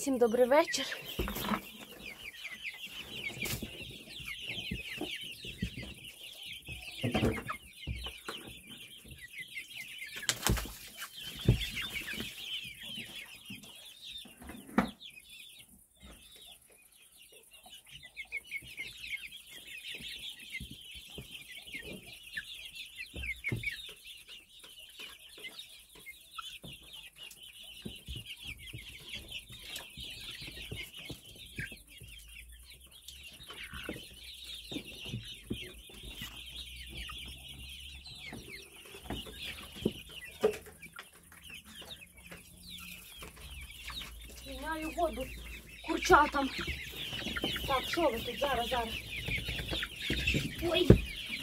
Всім добрий вечір. Міняю воду курчатам. Так, що ви тут? Зараз. Ой.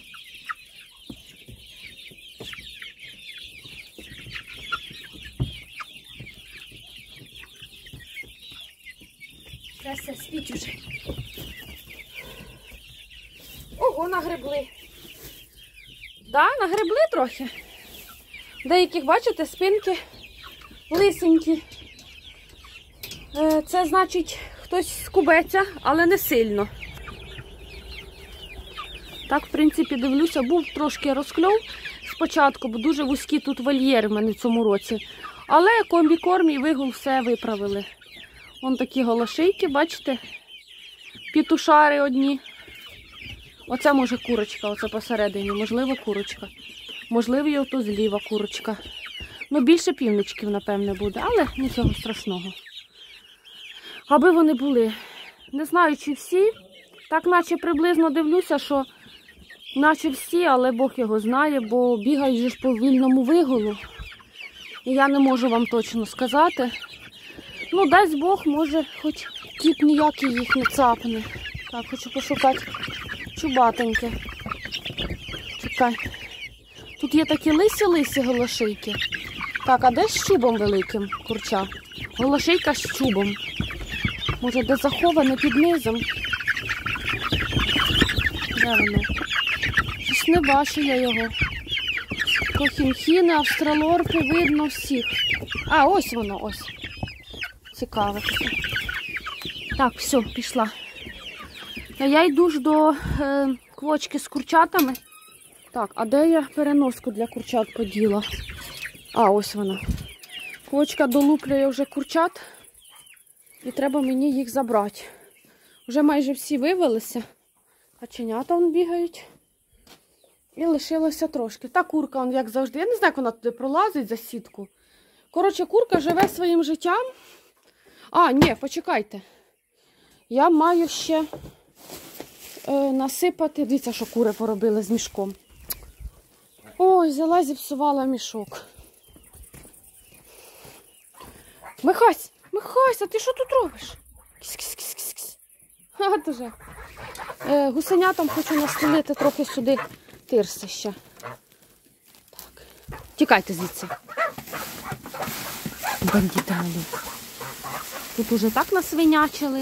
Все, спіть уже. Ого, нагребли. Да, нагребли трохи. Деяких, бачите, спинки лисенькі. Це значить, хтось скубеться, але не сильно. Так, в принципі, дивлюся, був трошки розкльов спочатку, бо дуже вузькі тут вольєри в мене в цьому році. Але комбікорм і вигул все виправили. Вон такі голошийки, бачите? Пітушари одні. Оце може курочка, оце посередині, можливо курочка. Можливо, і ото зліва курочка. Ну, більше півничків, напевне, буде, але нічого страшного. Аби вони були. Не знаю, чи всі. Так наче приблизно дивлюся, що наче всі, але Бог його знає, бо бігають же ж по вільному вигулу. І я не можу вам точно сказати. Ну, дасть Бог, може, хоч кіт ніякий їх не цапне. Так, хочу пошукати чубатеньке. Чекай. Тут є такі лисі-лисі голошийки. Так, а де з чубом великим курча? Голошийка з чубом. Може, де заховане під низом? Де воно? Щось не бачу я його. Кохінхіни, австралорпи, видно всіх. А, ось воно, ось. Цікаве. Так, все, пішла. А я йду ж до квочки з курчатами. Так, а де я переноску для курчат поділа? А, ось вона. Квочка долуплює вже курчат. І треба мені їх забрати. Вже майже всі вивелися. Каченята вон бігають. І лишилося трошки. Та курка, вон, як завжди. Я не знаю, як вона туди пролазить за сітку. Коротше, курка живе своїм життям. А, ні, почекайте. Я маю ще насипати. Дивіться, що кури поробили з мішком. Ой, взяла, зіпсувала мішок. Михась! Михась, а ти що тут робиш? Кіс-кіс-кіс-кіс. От уже. Гусенятам хочу настелити трохи сюди тирси ще. Так. Тікайте звідси. Бандити малі. Тут уже так насвинячили.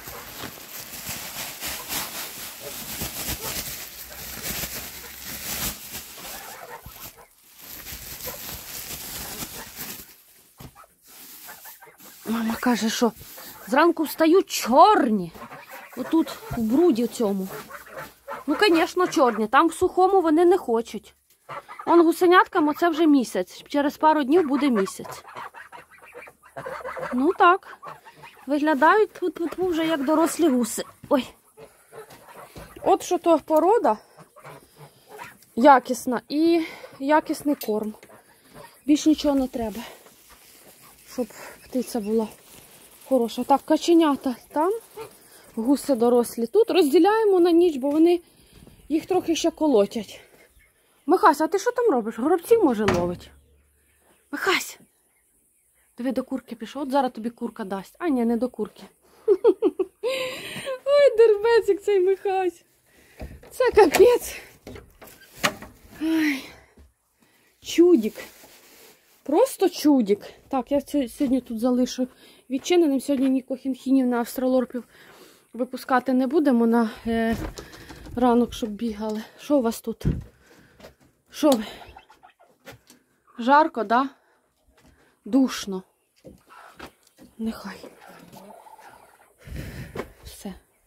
Мама каже, що зранку встають чорні. Отут, в бруді цьому. Ну, звісно, чорні. Там в сухому вони не хочуть. Он гусеняткам оце вже місяць. Через пару днів буде місяць. Ну так. Виглядають тут вже як дорослі гуси. Ой. От що то порода якісна і якісний корм. Більш нічого не треба. Щоб птиця була хороша. Так, каченята там, гуси дорослі тут. Розділяємо на ніч, бо вони їх трохи ще колотять. Михась, а ти що там робиш? Горобців, може, ловить? Михась! Диви, до курки пішов. От зараз тобі курка дасть. А, ні, не до курки. Ой, дербецик цей Михась. Це капець. Ай. Чудик. Просто чудик. Так, я сьогодні тут залишу відчиненим. Сьогодні ні кохінхінів, ні австралорпів випускати не будемо на ранок, щоб бігали. Що у вас тут? Що ви? Жарко, да? Душно. Нехай.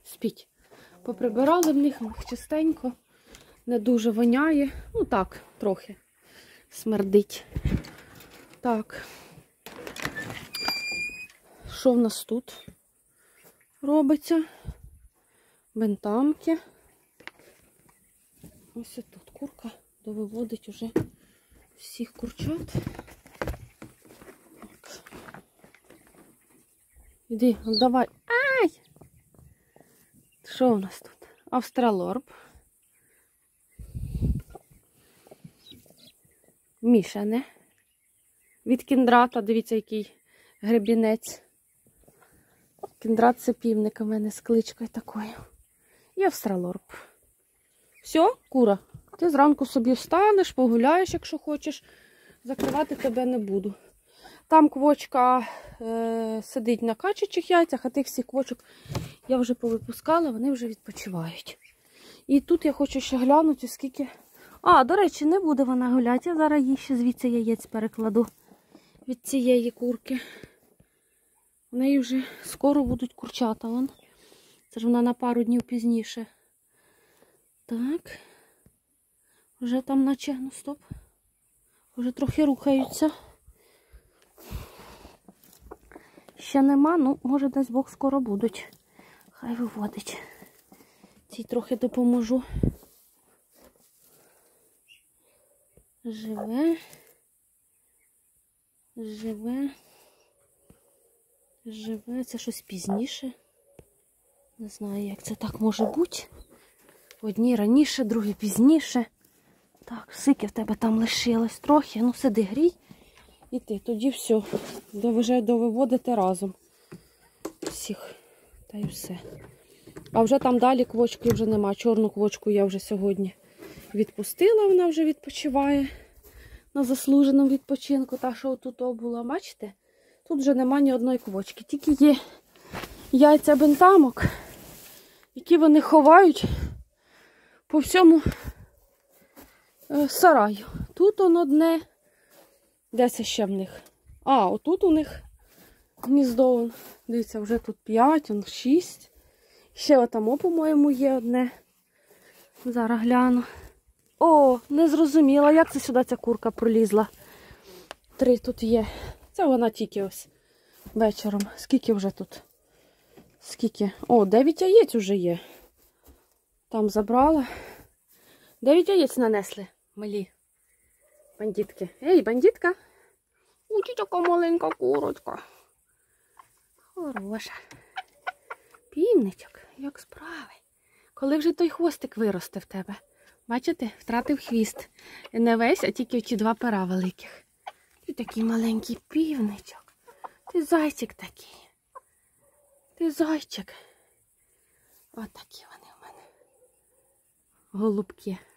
спіть. Поприбирали в них чистенько, не дуже воняє. Ну так, трохи смердить. Так. Що в нас тут робиться? Бентамки. Ось тут курка довиводить уже всіх курчат. Так. Іди, давай. Ай! Що у нас тут? Австралорб. Мішане. Від кіндрата, дивіться, який гребінець. Кіндрат це півник у мене з кличкою такою. І австралорб. Все, кура. Ти зранку собі встанеш, погуляєш, якщо хочеш. Закривати тебе не буду. Там квочка сидить на качачих яйцях, а тих всіх квочок я вже повипускала, вони вже відпочивають. І тут я хочу ще глянути, скільки... А, до речі, не буде вона гуляти. Я зараз їй ще звідси яєць перекладу від цієї курки. В неї вже скоро будуть курчата. Вон. Це ж вона на пару днів пізніше. Так. Вже там наче, ну стоп. Вже трохи рухаються. Ще нема, ну, може, десь Бог скоро будуть. Хай виводить. Цій трохи допоможу. Живе. Живе. Живе. Це щось пізніше. Не знаю, як це так може бути. Одні раніше, другі пізніше. Так, скільки в тебе там лишилось трохи. Ну, сиди, грій. І ти. Тоді все. Вже довиводити разом. Всіх. Та й все. А вже там далі квочки вже нема. Чорну квочку я вже сьогодні відпустила. Вона вже відпочиває на заслуженому відпочинку. Та, що тут була, бачите? Тут вже нема ні одної квочки. Тільки є яйця бентамок, які вони ховають по всьому сараю. Тут воно одне. Де це ще в них? А, отут у них гніздо. Дивіться, вже тут 5, 6. Ще отамо, по-моєму, є одне. Зараз гляну. О, не зрозуміла, як це сюди ця курка пролізла. 3 тут є. Це вона тільки ось вечором. Скільки вже тут? Скільки? О, 9 яєць вже є. Там забрала. 9 яєць нанесли, малі бандитки. Ей, бандитка. Ой, така маленька курочка. Хороша. Півничок, як справи. Коли вже той хвостик виросте в тебе? Бачите, втратив хвіст. Не весь, а тільки ті 2 пера великих. Ти такий маленький півничок. Ти зайчик такий. Ти зайчик. Отакі вони в мене. Голубки.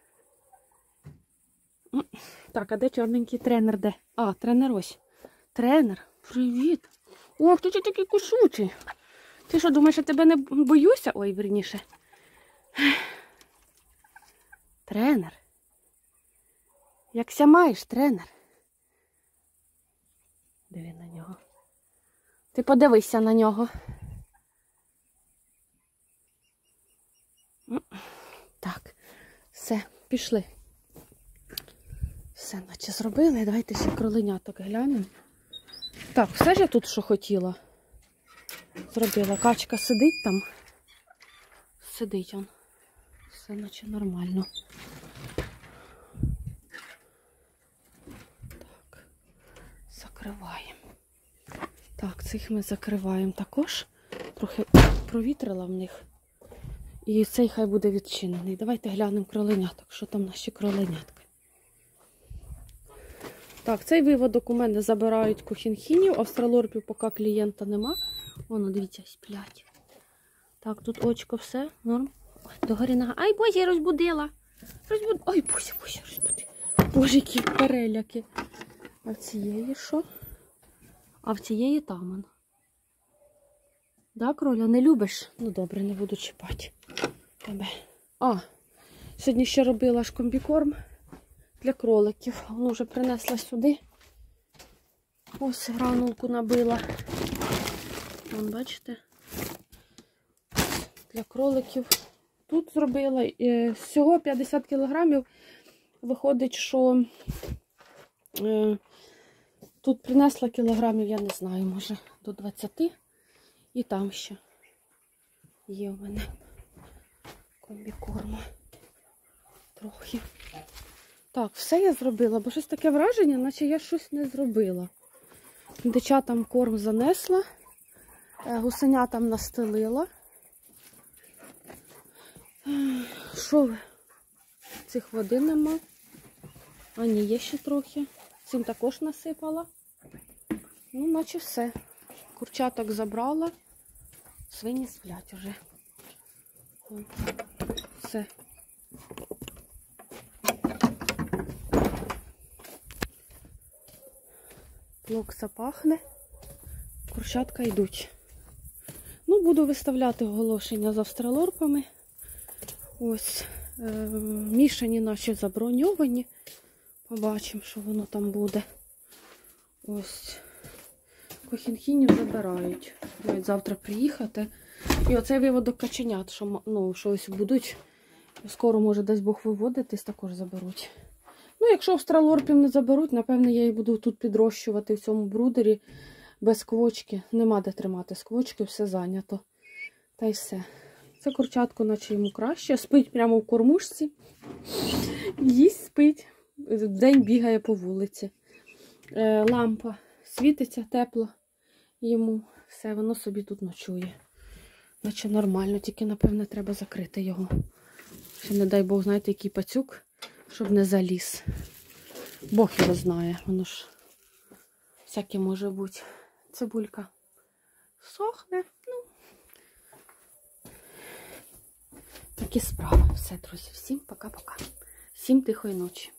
Так, а де чорненький тренер? Де? А, тренер ось. Тренер, привіт. Ох, ти такий кусучий. Ти що, думаєш, я тебе не боюся? Ой, верніше. Тренер. Якся маєш, тренер? Диви на нього. Ти подивися на нього. Так, все, пішли. Все, наче зробили. Давайте ще кроленяток глянемо. Так, все ж я тут, що хотіла, зробила. Качка сидить там. Сидить он. Все наче нормально. Так, закриваємо. Так, цих ми закриваємо також. Трохи провітрила в них. І цей хай буде відчинений. Давайте глянемо кроленяток. Що там наші кроленятки. Так, цей виводок у мене забирають кохінхінів. Австралорпів поки клієнта нема. Воно, дивіться, сплять. Так, тут очко все. Норм. Ой, догорі нога. Ай, Боже, я розбудила. Ой, Боже, розбудила. Боже, які переляки. А в цієї що? А в цієї таман. Да, кроля, не любиш? Ну добре, не буду чіпати тебе. А, сьогодні ще робила ж комбікорм для кроликів. Воно вже принесла сюди. Ось гранулку набила. Вон, бачите? для кроликів тут зробила. Всього 50 кілограмів. Виходить, що тут принесла кілограмів, я не знаю, може до 20. І там ще є в мене комбікорму трохи. Так, все я зробила, бо щось таке враження, наче я щось не зробила. Дичатам корм занесла, гусенятам настелила. Що ви? Цих води нема. А ні, є ще трохи. Цим також насипала. Ну, наче все. Курчаток забрала. Свині сплять уже. Все. Плокса пахне. Курчатка йдуть. Ну, буду виставляти оголошення з австралорпами. Ось. Мішані наші заброньовані. Побачимо, що воно там буде. Ось. Кохінхінів забирають. Мають завтра приїхати. І оцей виводок каченят, що, ну, що ось будуть. Скоро, може, десь Бог виводитись, також заберуть. Ну, якщо австралорпів не заберуть, напевно, я їх буду тут підрощувати в цьому брудері без квочки. Нема де тримати сквочки, все зайнято. Та й все. Це курчатко, наче йому краще. Спить прямо в кормушці. Їсть, спить. Вдень бігає по вулиці. Лампа світиться, тепло йому. Все, воно собі тут ночує. Наче нормально, тільки, напевне, треба закрити його. Ще, не дай Бог, знаєте, який пацюк, щоб не заліз. Бог його знає, воно ж всяке може бути. Цибулька сохне. Ну, такі справи. Все, друзі, всім пока-пока. Всім тихої ночі.